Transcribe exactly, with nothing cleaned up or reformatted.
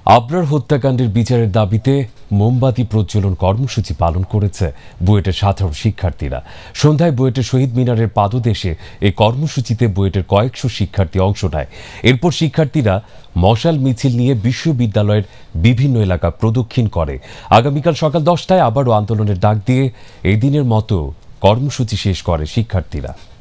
আবরার হত্যাকাণ্ডের বিচারের দাবিতে মোমবাতি প্রজ্বলন কর্মসূচি পালন করেছে বুয়েটের সাধারণ শিক্ষার্থীরা। সন্ধ্যায় বুয়েটের শহীদ মিনারের পাদদেশে এই কর্মসূচিতে বুয়েটের কয়েকশো শিক্ষার্থী অংশ নেয়। এরপর শিক্ষার্থীরা মশাল মিছিল নিয়ে বিশ্ববিদ্যালয়ের বিভিন্ন এলাকা প্রদক্ষিণ করে। আগামীকাল সকাল দশটায় আবারও আন্দোলনের ডাক দিয়ে এই দিনের মতো কর্মসূচি শেষ করে শিক্ষার্থীরা।